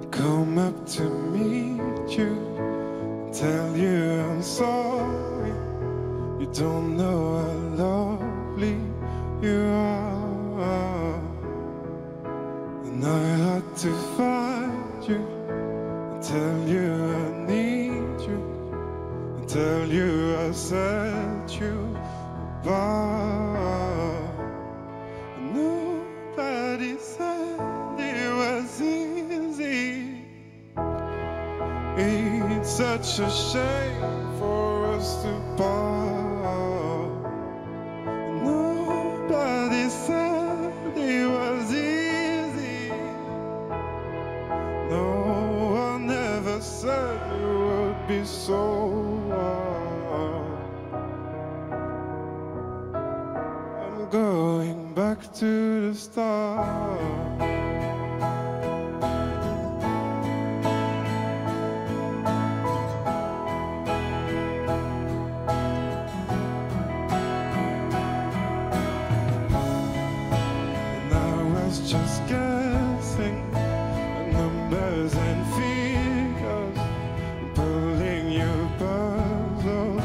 come up to meet you, tell you I'm sorry. You don't know how lovely you are. And I had to find you and tell you I need you, and tell you I set you apart. And nobody said it was easy. It's such a shame for us to part. And nobody said it was easy. No one ever said it would be so hard. I'm going back to the start. Just guessing numbers and figures, pulling your puzzles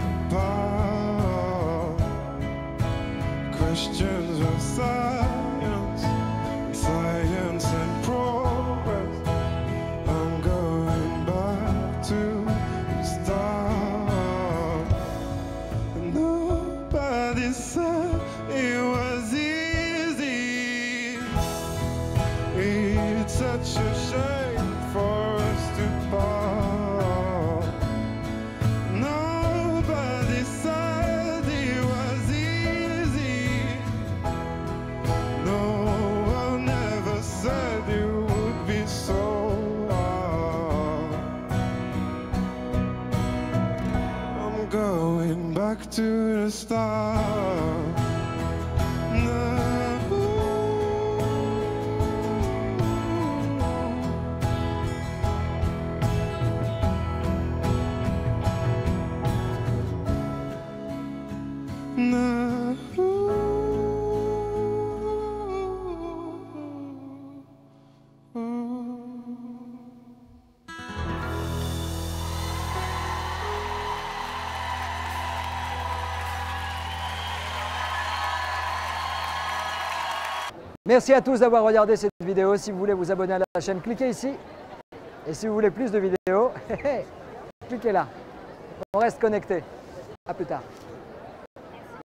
apart. Questions of science, science and progress. I'm going back to the start. And nobody said it was easy. It's such a shame for us to part. Nobody said it was easy. No one ever said it would be so hard. I'm going back to the start. Merci à tous d'avoir regardé cette vidéo. Si vous voulez vous abonner à la chaîne, cliquez ici. Et si vous voulez plus de vidéos, cliquez là. On reste connecté. À plus tard.